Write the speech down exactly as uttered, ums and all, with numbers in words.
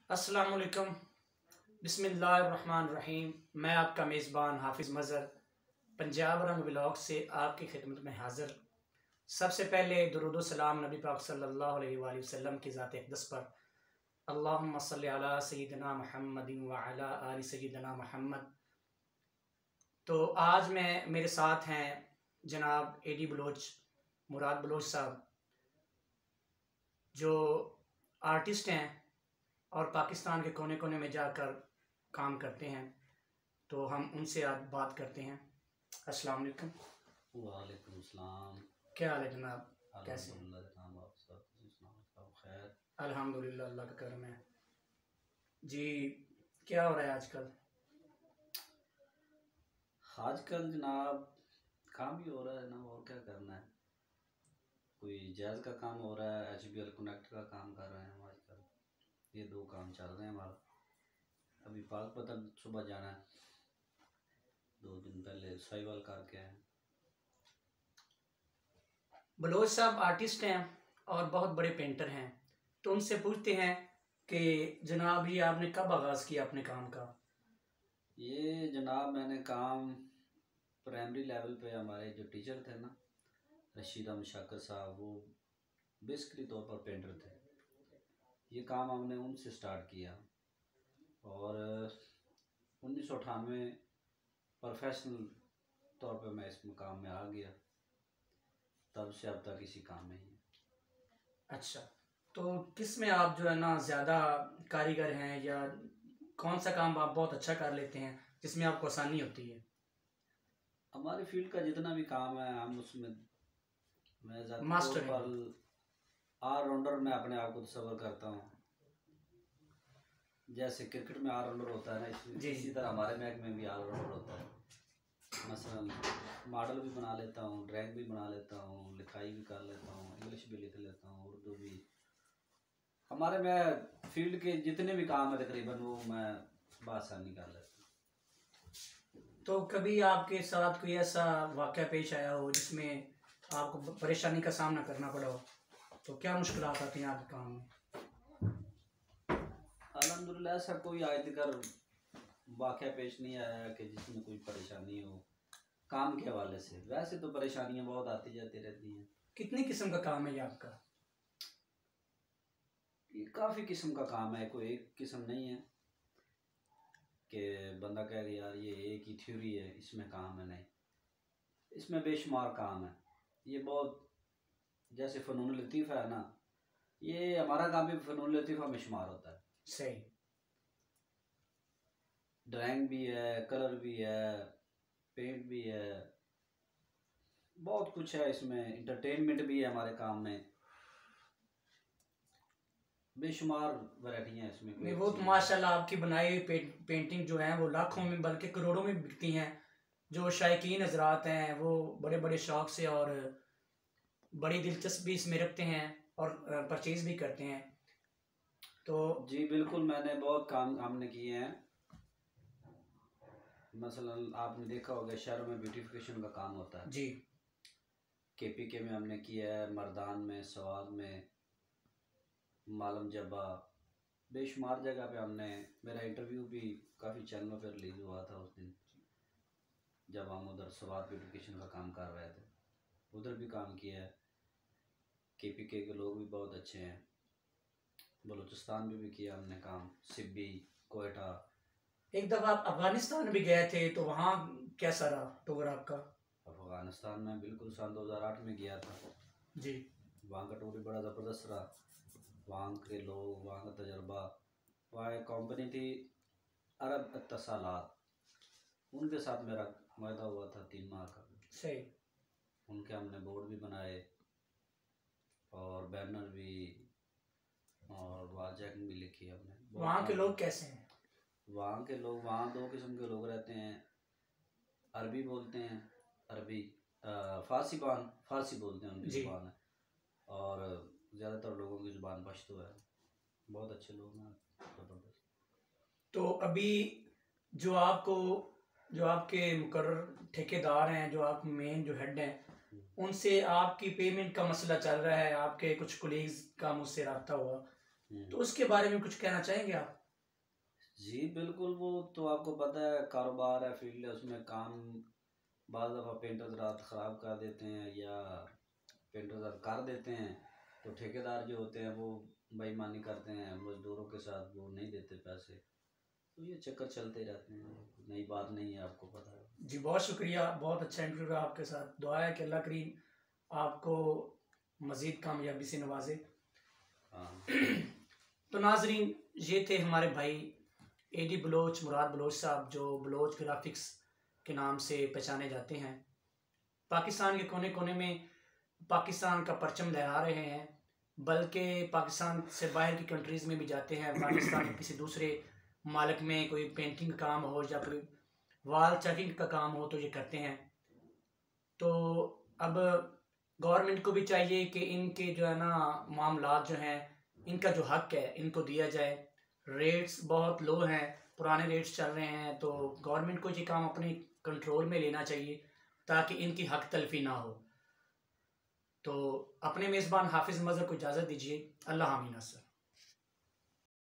अस्सलाम वालेकुम, बिस्मिल्लाहिर्रहमानिर्रहीम। मैं आपका मेज़बान हाफिज़ मज़हर पंजाब रंग व्लॉग से आपकी खिदमत में हाज़िर। सबसे पहले दुरूद व सलाम नबी पाक सल्लल्लाहु अलैहि वसल्लम की ज़ात अक़दस पर। अल्लाहुम्मा सल्लि अला सय्यिदिना मुहम्मदिन व अला आलि सय्यिदिना मुहम्मद। तो आज मैं मेरे साथ हैं जनाब ए डी बलोच, मुराद बलोच साहब, जो आर्टिस्ट हैं और पाकिस्तान के कोने कोने में जाकर काम करते हैं। तो हम उनसे आज बात करते हैं। अस्सलाम वालेकुम। वालेकुम सलाम। क्या हाल है जनाब, कैसे? अल्हम्दुलिल्लाह जनाब, आप सब सब खैर? अल्हम्दुलिल्लाह, अल्लाह का करम है जी। क्या हो रहा है आजकल? आजकल जनाब काम ही हो रहा है ना, और क्या करना है। कोई जैज़ का काम हो रहा है, एच बी एल कनेक्ट का काम कर रहे हैं हम आजकल। ये दो काम चल रहे हैं हमारा। अभी पाक पतन सुबह जाना है, दो दिन पहले साहिवाल करके आए। बलोच साहब आर्टिस्ट हैं और बहुत बड़े पेंटर हैं, तो उनसे पूछते हैं कि जनाब ये आपने कब आगाज़ किया अपने काम का? ये जनाब मैंने काम प्राइमरी लेवल पे, हमारे जो टीचर थे ना रशीद अहमद शाकर साहब, वो बेसिकली तौर पर पेंटर थे। ये काम हमने उनसे स्टार्ट किया और उन्नीस सौ अठानवे प्रोफेशनल तौर पे मैं इस काम में आ गया। तब से अब तक इसी काम में ही। अच्छा, तो किस में आप जो है ना ज़्यादा कारीगर हैं, या कौन सा काम आप बहुत अच्छा कर लेते हैं जिसमें आपको आसानी होती है? हमारी फील्ड का जितना भी काम है हम उसमें, मैं ज़्यादा मास्टर तौर हैं। पर ऑलराउंडर में अपने आप को तस्वर करता हूँ। जैसे क्रिकेट में ऑलराउंडर होता है ना, इसी इसी तरह हमारे महक में भी ऑलराउंडर होता है। मसलन मॉडल भी बना लेता हूँ, ड्राइंग भी बना लेता हूँ, लिखाई भी कर लेता हूँ, इंग्लिश भी लिख लेता हूँ, उर्दू भी। हमारे में फील्ड के जितने भी काम है तकरीबन वो मैं बआसानी कर लेता हूँ। तो कभी आपके साथ कोई ऐसा वाक़या पेश आया हो जिसमें आपको परेशानी का सामना करना पड़ा हो, तो क्या मुश्किलात आती हैं आपके काम में? अल्हम्दुलिल्लाह ऐसा कोई आज तक वाक़या पेश नहीं आया कि जिसमें कोई परेशानी हो काम के हवाले से। वैसे तो परेशानियां बहुत आती जाती रहती हैं। कितनी किस्म का काम है ये आपका? ये काफ़ी किस्म का काम है, कोई एक किस्म नहीं है कि बंदा कहे यार ये एक ही थ्योरी है इसमें काम है। नहीं, इसमें बेशुमार काम है। ये बहुत, जैसे फ़नून लतीफ़ा है ना, ये हमारा काम भी फ़नून लतीफ़ा में शुमार होता है। सही। ड्राइंग भी है, कलर भी है, पेंट भी है, बहुत कुछ है इसमें। इंटरटेनमेंट भी है हमारे काम में, बेशुमार वैरायटियाँ हैं इसमें। नहीं, वो तो माशाल्लाह आपकी बनाई हुई पे, पेंटिंग जो है वो लाखों में बल्कि करोड़ों में बिकती हैं। जो शायकीन हजरात हैं वो बड़े बड़े शौक से और बड़ी दिलचस्पी इसमें रखते हैं और परचेज भी करते हैं। तो जी बिल्कुल, मैंने बहुत काम हमने किए हैं। मसलन आपने देखा होगा शहरों में ब्यूटिफिकेशन का काम होता है जी। के पी के में हमने किया है, मर्दान में, सवाद में, मालम जबा, बेशुमार जगह पे हमने। मेरा इंटरव्यू भी काफ़ी चैनलों पर रिलीज हुआ था उस दिन, जब हम उधर सवाद ब्यूटिफिकेशन का काम कर रहे थे। उधर भी काम किया है। के पी के के लोग भी बहुत अच्छे हैं। बलूचिस्तान में भी किया हमने काम, सिब्बी, कोयटा। एक दफ़ा आप अफगानिस्तान भी गए थे, तो वहाँ कैसा रहा टूर आपका? अफगानिस्तान में बिल्कुल सन दो हज़ार आठ में गया था जी। वहाँ का टूर भी बड़ा ज़बरदस्त रहा। वहाँ के लोग, वहाँ का तजर्बा। वहाँ एक कंपनी थी अरब इत्तसालात, उनके साथ मेरा वायदा हुआ था तीन माह का। सही। उनके हमने बोर्ड भी बनाए और बैनर भी, और वॉल जैकिंग भी लिखी हमने। वहाँ के लोग कैसे हैं? वहाँ के लोग, वहाँ दो किस्म के लोग रहते हैं। अरबी बोलते हैं, अरबी फारसी बान फारसी बोलते हैं, उनकी ज़ुबान है। और ज़्यादातर लोगों की ज़ुबान पश्तो है। बहुत अच्छे लोग हैं, ज़बरदस्त। तो अभी जो आपको जो आपके मुकर्रर ठेकेदार हैं, जो आप मेन जो हेड हैं, उनसे आपकी पेमेंट का मसला चल रहा है। आपके कुछ कोलीग्स का मुझसे रब्ता हुआ तो उसके बारे में कुछ कहना चाहेंगे आप? जी बिल्कुल, वो तो आपको पता है कारोबार है, फील्ड है, उसमें काम बाद दफ़ा पेंटर रात ख़राब कर देते हैं या पेंटर रात कर देते हैं, तो ठेकेदार जो होते हैं वो बेईमानी करते हैं मज़दूरों के साथ, वो नहीं देते पैसे, तो ये चक्कर चलते रहते हैं, नई बात नहीं है, आपको पता है। जी बहुत शुक्रिया, बहुत अच्छा इंटरव्यू रहा आपके साथ। दुआ है कि अल्लाह करीम आपको मज़ीद कामयाबी से नवाजे। हाँ। तो नाजरीन, ये थे हमारे भाई ए डी बलोच, मुराद बलोच साहब, जो बलोच ग्राफिक्स के नाम से पहचाने जाते हैं। पाकिस्तान के कोने कोने में पाकिस्तान का परचम लहरा रहे हैं, बल्कि पाकिस्तान से बाहर की कंट्रीज़ में भी जाते हैं। पाकिस्तान के किसी दूसरे मालिक में कोई पेंटिंग का काम हो या कोई वाल चेकिंग का काम हो तो ये करते हैं। तो अब गवर्नमेंट को भी चाहिए कि इनके जो है ना मामलात जो हैं, इनका जो हक है इनको दिया जाए। रेट्स बहुत लो हैं, पुराने रेट्स चल रहे हैं, तो गवर्नमेंट को ये काम अपने कंट्रोल में लेना चाहिए ताकि इनकी हक तलफी ना हो। तो अपने मेज़बान हाफिज़ मज़हर को इजाज़त दीजिए। अल्लाह हामिना सर।